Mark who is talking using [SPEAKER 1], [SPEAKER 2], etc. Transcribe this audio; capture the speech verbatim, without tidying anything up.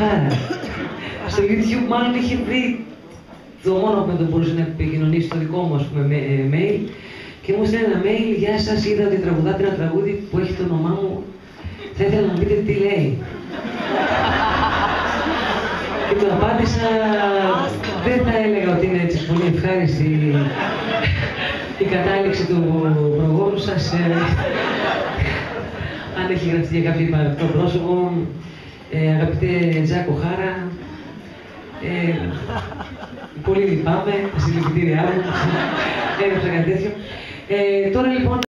[SPEAKER 1] Χάρα. Στο YouTube μάλλον είχε βρει το μόνο που μπορούσε να επικοινωνήσει το δικό μου, ας πούμε, mail. Και μου στέλνει ένα mail, γεια σας, είδα ότι τραγουδάτε ένα τραγούδι που έχει το όνομά μου. Θα ήθελα να μου πείτε τι λέει. Και του απάντησα, δεν θα έλεγα ότι είναι έτσι πολύ ευχάριστη η κατάληξη του προγόνου σας. Αν έχει γραφτεί για κάποιο υπαρκτό πρόσωπο, ε, αγαπητέ Τζάκο Χάρα, ε, πολύ λυπάμαι, τα συλληπιτήριά μου, έγραψα κάτι τέτοιο. Ε, τώρα λοιπόν